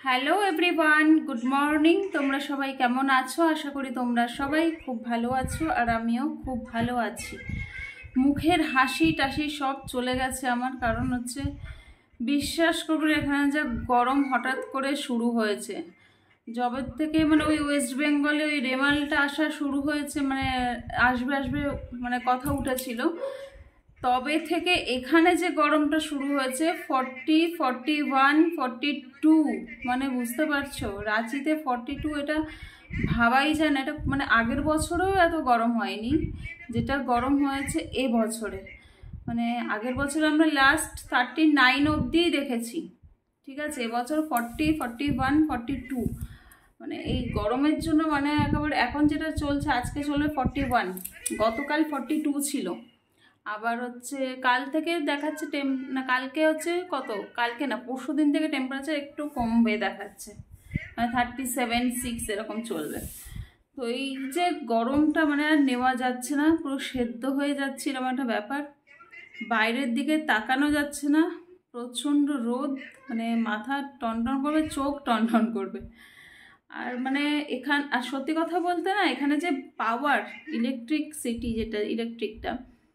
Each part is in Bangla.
Hello everyone, good morning. তোমরা সবাই কেমন আছো? আশা করি তোমরা সবাই খুব ভালো আছো, আর আমিও খুব ভালো আছি। মুখের হাসি টাসি সব চলে গেছে আমার, কারণ হচ্ছে বিশ্বাস করবে এখানে যে গরম হঠাৎ করে শুরু হয়েছে। জবের থেকে মানে ওই ওয়েস্ট বেঙ্গলে ওই রেমালটা আসা শুরু হয়েছে, মানে আসবে আসবে মানে কথা উঠেছিল, তবে থেকে এখানে যে গরমটা শুরু হয়েছে 40, 41, 42, মানে বুঝতে পারছো রাঁচিতে 42, এটা ভাবাই যায় না। এটা মানে আগের বছরেও এত গরম হয়নি যেটা গরম হয়েছে এ বছরে। মানে আগের বছর আমরা লাস্ট 39 অবধিই দেখেছি, ঠিক আছে। এবছর 40, 41, 42, মানে এই গরমের জন্য মানে একেবারে এখন যেটা চলছে, আজকে চলবে 41, গতকাল 42 ছিল। আবার হচ্ছে কাল থেকে দেখাচ্ছে না কালকে হচ্ছে কত, কালকে না পরশু দিন থেকে টেম্পারেচার একটু কমবে দেখাচ্ছে, মানে 37, 6 এরকম চলবে। তো এই যে গরমটা মানে আর নেওয়া যাচ্ছে না, পুরো সেদ্ধ হয়ে যাচ্ছে এরকম একটা ব্যাপার। বাইরের দিকে তাকানো যাচ্ছে না, প্রচণ্ড রোদ, মানে মাথা টনটন করবে, চোখ টনটন করবে। আর মানে আর সত্যি কথা বলতে না, এখানে যে পাওয়ার ইলেকট্রিসিটি, যেটা ইলেকট্রিকটা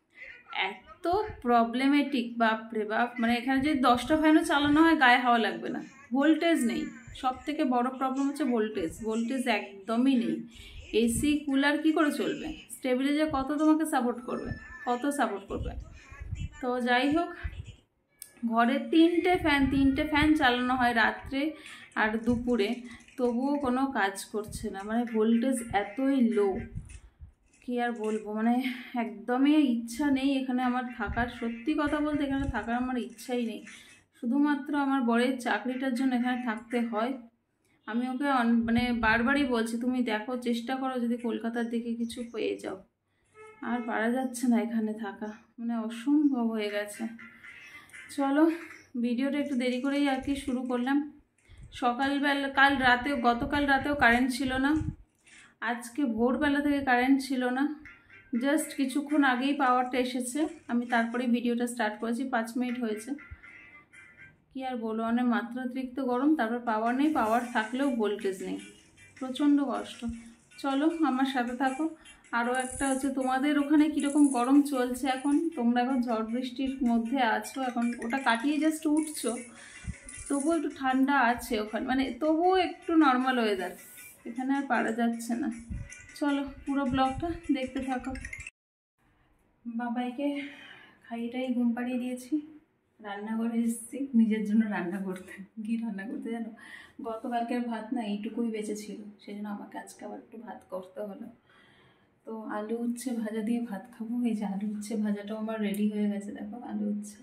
এত প্রবলেমেটিক, বাপরে বাপ। মানে এখানে যে 10টা ফ্যানও চালানো হয় গায়ে হাওয়া লাগবে না, ভোল্টেজ নেই। সব থেকে বড় প্রবলেম হচ্ছে ভোল্টেজ একদমই নেই। এসি কুলার কি করে চলবে? স্টেবিলাইজার কত তোমাকে সাপোর্ট করবে, কত সাপোর্ট করবে? তো যাই হোক, ঘরে তিনটে ফ্যান চালানো হয় রাত্রে আর দুপুরে, তবুও কোনো কাজ করছে না। মানে ভোল্টেজ এতই লো, কি আর বলবো। মানে একদমই ইচ্ছা নেই এখানে আমার থাকার। সত্যি কথা বলতে এখানে থাকার আমার ইচ্ছাই নেই। শুধুমাত্র আমার বরের চাকরিটার জন্য এখানে থাকতে হয়। আমি ওকে মানে বারবারই বলছি, তুমি দেখো, চেষ্টা করো যদি কলকাতার দিকে কিছু পেয়ে যাও। আর পারা যাচ্ছে না এখানে থাকা, মানে অসম্ভব হয়ে গেছে। চলো, ভিডিওটা একটু দেরি করেই আর কি শুরু করলাম। সকালবেলা গতকাল রাতেও কারেন্ট ছিল না, আজকে ভোরবেলা থেকে কারেন্ট ছিল না। জাস্ট কিছুক্ষণ আগেই পাওয়ারটা এসেছে, আমি তারপরেই ভিডিওটা স্টার্ট করেছি, 5 মিনিট হয়েছে। কি আর বলবো, মানে মাত্রাতিরিক্ত গরম, তারপর পাওয়ার নেই, পাওয়ার থাকলেও ভোল্টেজ নেই, প্রচণ্ড কষ্ট। চলো আমার সাথে থাকো। আরও একটা হচ্ছে, তোমাদের ওখানে কীরকম গরম চলছে এখন? তোমরা এখন ঝড় বৃষ্টির মধ্যে আছো, এখন ওটা কাটিয়ে জাস্ট উঠছো, তবুও একটু ঠান্ডা আছে ওখানে, মানে তবুও একটু নর্মাল ওয়েদার। এখানে আর পারা যাচ্ছে না। চলো পুরো ব্লগটা দেখতে থাকো। বাবাইকে খাইয়েটাই ঘুম পাড়িয়ে দিয়েছি, রান্নাঘরে এসেছি নিজের জন্য রান্না করতে। কী রান্না করতে জানো? গতকালকের ভাত না এইটুকুই বেঁচে ছিল, সেই জন্য আমাকে আজকে আবার একটু ভাত করতে হলো। তো আলু উচ্ছে ভাজা দিয়ে ভাত খাবো। এই যে আলু উচ্ছে ভাজাটাও আমার রেডি হয়ে গেছে, দেখো আলু উচ্ছে,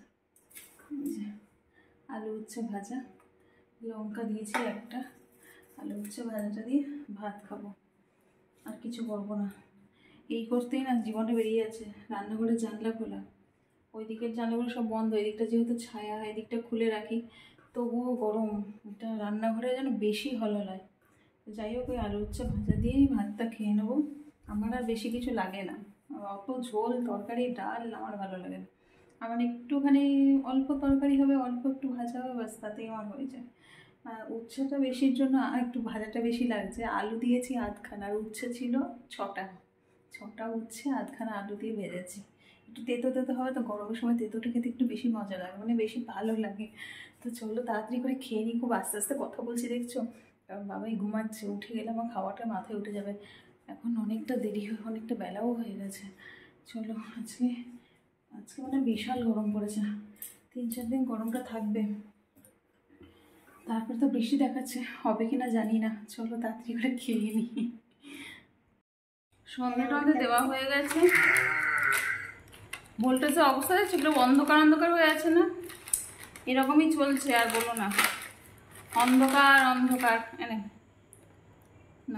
আলু উচ্ছে ভাজা, লঙ্কা দিয়েছি একটা। আলু উচ্ছে ভাজাটা দিয়ে ভাত খাবো, আর কিছু করবো না। এই করতেই না জীবনে বেরিয়ে যাচ্ছে। রান্নাঘরের জানলা খোলা, ওই দিকের জানলাগুলো সব বন্ধ, এদিকটা যেহেতু ছায়া, এদিকটা খুলে রাখি, তবুও গরম। এটা রান্নাঘরে যেন বেশি হললায়। যাই হোক, ওই আলু উচ্ছে ভাজা দিয়েই ভাতটা খেয়ে নেবো। আমার আর বেশি কিছু লাগে না, অত ঝোল তরকারি ডাল আমার ভালো লাগে না। আমার একটুখানি অল্প তরকারি হবে, অল্প একটু ভাজা হবে, ব্যাস তাতেই আমার হয়ে যায়। উচ্ছেটা বেশির জন্য একটু ভাজাটা বেশি লাগছে। আলু দিয়েছি আধখানা, আর উচ্ছে ছিল 6টা উচ্ছে, আধখানা আলু দিয়ে ভেজেছি। একটু তেতো তেতো হবে তো, গরমের সময় তেতোটা খেতে একটু বেশি মজা লাগে, মানে বেশি ভালো লাগে। তো চলো তাড়াতাড়ি করে খেয়ে নিই, খুব আস্তে আস্তে কথা বলছি দেখছো, কারণ বাবাই ঘুমাচ্ছে, উঠে গেলে আমার খাওয়াটা মাথায় উঠে যাবে। এখন অনেকটা দেরি অনেকটা বেলাও হয়ে গেছে। চলো, আজকে মানে বিশাল গরম পড়েছে, 3-4 দিন গরমটা থাকবে, তারপর তো বৃষ্টি দেখাচ্ছে, হবে কিনা জানি না। চলো তাড়াতাড়ি করে খেয়ে নিই। সন্ধ্যে টন্ধে দেওয়া হয়ে গেছে, ভোল্টেজের অবস্থা দেখছি এগুলো অন্ধকার অন্ধকার হয়ে আছে না, এরকমই চলছে। আর বলো না, অন্ধকার অন্ধকার, এনে না,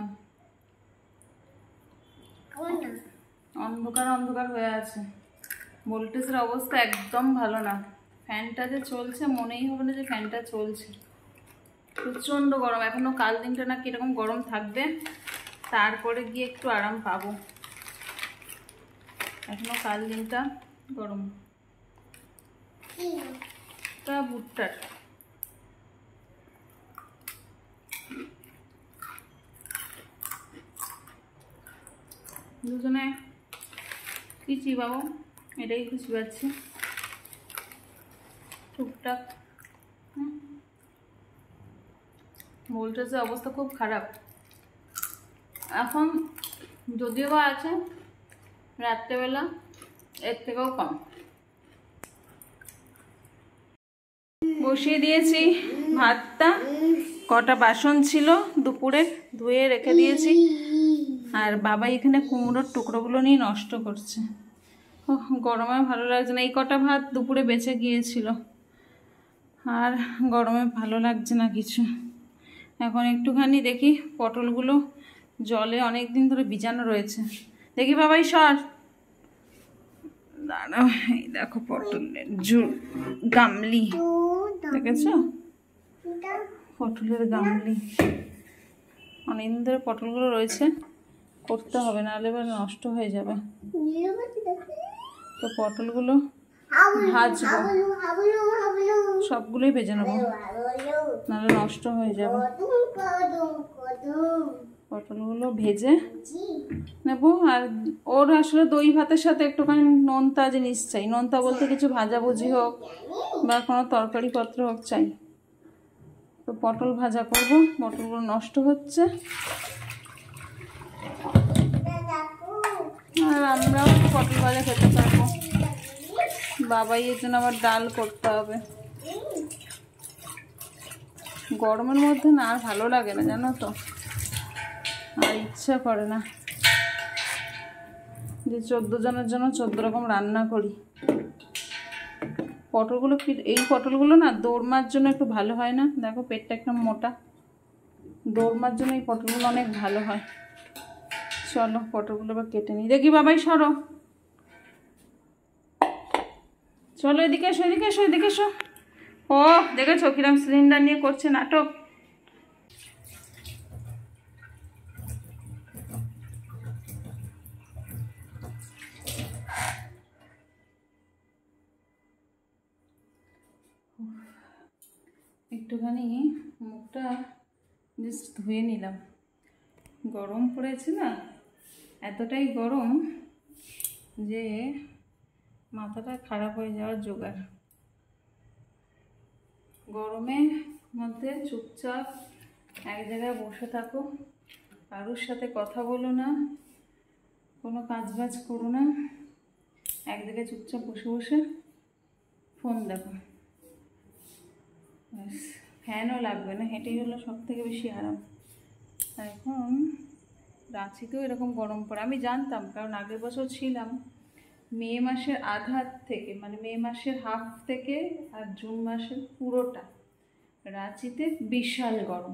অন্ধকার অন্ধকার হয়ে আছে। ভোল্টেজের অবস্থা একদম ভালো না। ফ্যানটা যে চলছে মনেই হবে না যে ফ্যানটা চলছে, প্রচণ্ড গরম। এখনও কাল দিনটা না কীরকম গরম থাকবে, তারপরে গিয়ে একটু আরাম পাবো। এখনও কাল দিনটা গরম। তা ভুট্টার দুজনে কি চিবাবো এটাই তো চিবাচ্ছি টুকটাক। ভোল্টেজের অবস্থা খুব খারাপ এখন, যদিও বা আছে রাত্রেবেলা এর থেকেও কম। বসিয়ে দিয়েছি ভাতটা, কটা বাসন ছিল দুপুরে ধুয়ে রেখে দিয়েছি, আর বাবা এখানে কুমড়োর টুকরোগুলো নিয়ে নষ্ট করছে। গরমে ভালো লাগছে না, এই কটা ভাত দুপুরে বেঁচে গিয়েছিল, আর গরমে ভালো লাগছে না কিছু। এখন একটুখানি দেখি পটলগুলো জলে অনেক দিন ধরে ভিজানো রয়েছে, দেখি বাবাই সর দাঁড়াও। এই দেখো পটলের গামলি, দেখেছো পটলের গামলি, অনেকদিন ধরে পটলগুলো রয়েছে, করতে হবে নাহলে এবার নষ্ট হয়ে যাবে। তো পটলগুলো ভাজবো, সবগুলোই ভেজে নেবো নাহলে নষ্ট হয়ে যাবে। পটলগুলো ভেজে নেব, আর ওর আসলে দই ভাতের সাথে একটুখানি নোনতা জিনিস চাই, নোনতা বলতে কিছু ভাজাভুজি হোক বা কোনো তরকারি পত্র হোক চাই। তো পটল ভাজা করব, পটলগুলো নষ্ট হচ্ছে, আর আমরাও পটল ভাজা খেতে পারবো। বাবাই এর জন্য আবার ডাল করতে হবে। গরমের মধ্যে না আর ভালো লাগে না জানো তো, আর ইচ্ছা করে না যে 14 জনের জন্য 14 রকম রান্না করি। পটলগুলো কি, এই পটলগুলো না দোরমার জন্য একটু ভালো হয় না, দেখো পেটটা একদম মোটা, দোরমার জন্য এই পটলগুলো অনেক ভালো হয়। চলো পটলগুলো এবার কেটে নিই, দেখি বাবাই সরো, চলো এদিকে এসো, এদিকে এসো, এদিকে এসো। ও দেখেছো কিরম সিলিন্ডার নিয়ে করছে নাটক। একটুখানি মুখটা জাস্ট ধুয়ে নিলাম, গরম পড়েছে না, এতটাই গরম যে মাথাটা খারাপ হয়ে যাওয়ার জোগাড়। গরমের মধ্যে চুপচাপ এক জায়গায় বসে থাকো, কারোর সাথে কথা বলো না, কোনো কাজবাজ করো না, এক জায়গায় চুপচাপ বসে বসে ফোন দেখো, ব্যাস, ফ্যানও লাগবে না, হেঁটেই হলো সব থেকে বেশি আরাম। এখন রাঁচিতেও এরকম গরম পড়ে আমি জানতাম, কারণ আগের বছর ছিলাম মে মাসের আধা থেকে, মানে মে মাসের হাফ থেকে আর জুন মাসের পুরোটা রাঁচিতে বিশাল গরম,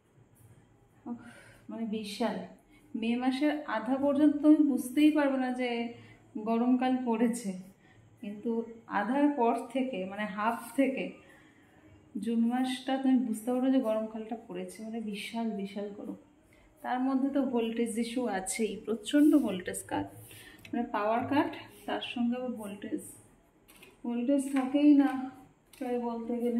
মানে বিশাল। মে মাসের আধা পর্যন্ত তুমি বুঝতেই পারবে না যে গরমকাল পড়েছে, কিন্তু আধার পর থেকে মানে হাফ থেকে জুন মাসটা তুমি বুঝতে পারো যে গরমকালটা পড়েছে, মানে বিশাল বিশাল গরম। তার মধ্যে তো ভোল্টেজ ইস্যু আছেই, প্রচণ্ড ভোল্টেজ কাট, মানে পাওয়ার কাট, তার সঙ্গে আবার ভোল্টেজ থাকেই না প্রায় বলতে গেলে।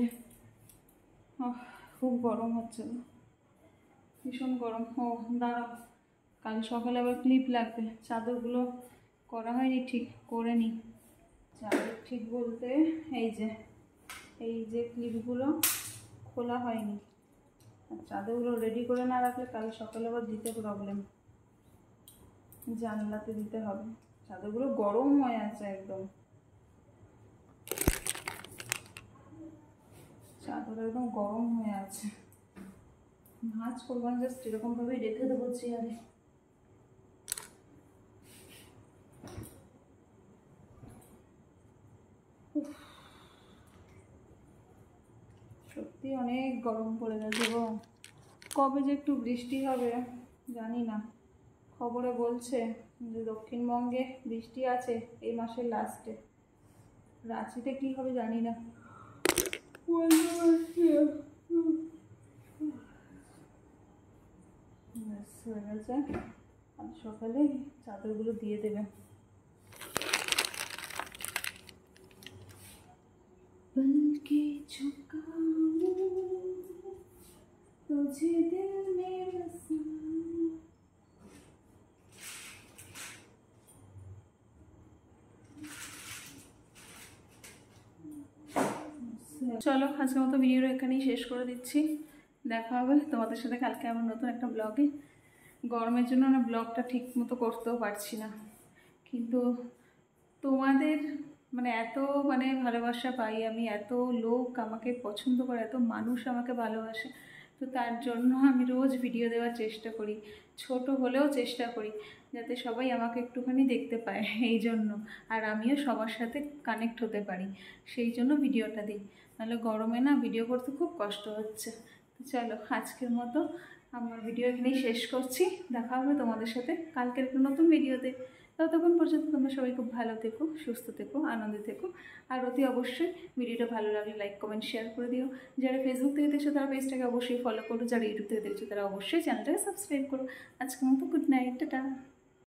খুব গরম হচ্ছে, ভীষণ গরম। ও দাঁড়াও, কাল সকালে আবার ক্লিপ লাগবে, চাদরগুলো করা হয়নি, ঠিক করে নিই। চাদর ঠিক বলতে এই যে ক্লিপগুলো খোলা হয়নি, আর চাদরগুলো রেডি করে না রাখলে কাল সকালে আবার দিতে প্রবলেম, জানলাতে দিতে হবে। চাদরগুলো গরম হয়ে আছে একদম, চাদর একদম গরম হয়ে আছে, ভাঁজ করবো না, জাস্ট এরকমভাবেই রেখে দেবো চেয়ারে। সত্যি অনেক গরম পড়ে গেছে গো, কবে যে একটু বৃষ্টি হবে জানি না। খবরে বলছে যে দক্ষিণবঙ্গে বৃষ্টি আছে এই মাসের লাস্টে, রাঁচিতে কি হবে জানি না। হয়ে গেছে, আজ সকালে চাদরগুলো দিয়ে দেবে। बल्कि झुकाऊं तुझे दिल में बसा। চলো আজকের মতো ভিডিওটা এখানেই শেষ করে দিচ্ছি। দেখা হবে তোমাদের সাথে কালকে আমার নতুন একটা ব্লগে। গরমের জন্য না ব্লগটা ঠিক মতো করতেও পারছি না, কিন্তু তোমাদের মানে এত মানে ভালোবাসা পাই আমি, এত লোক আমাকে পছন্দ করে, এত মানুষ আমাকে ভালোবাসে। তো তার জন্য আমি রোজ ভিডিও দেওয়ার চেষ্টা করি, ছোট হলেও চেষ্টা করি যাতে সবাই আমাকে একটুখানি দেখতে পায়, এই জন্য। আর আমিও সবার সাথে কানেক্ট হতে পারি, সেই জন্য ভিডিওটা দিই। নাহলে গরমে না ভিডিও করতে খুব কষ্ট হচ্ছে। তো চলো আজকের মতো আমার ভিডিও এখানেই শেষ করছি। দেখা হবে তোমাদের সাথে কালকের একটা নতুন ভিডিওতে। ততক্ষণ পর্যন্ত তোমরা সবাই খুব ভালো থেকো, সুস্থ থেকো, আনন্দে থেকো। আর অতি অবশ্যই ভিডিওটা ভালো লাগলে লাইক কমেন্ট শেয়ার করে দিও। যারা ফেসবুক থেকে দেখছো তারা পেজটাকে অবশ্যই ফলো করো, যারা ইউটিউব থেকে দেখছো তারা অবশ্যই চ্যানেলটাকে সাবস্ক্রাইব করো। আজকের মতো গুড নাইট, টাটা।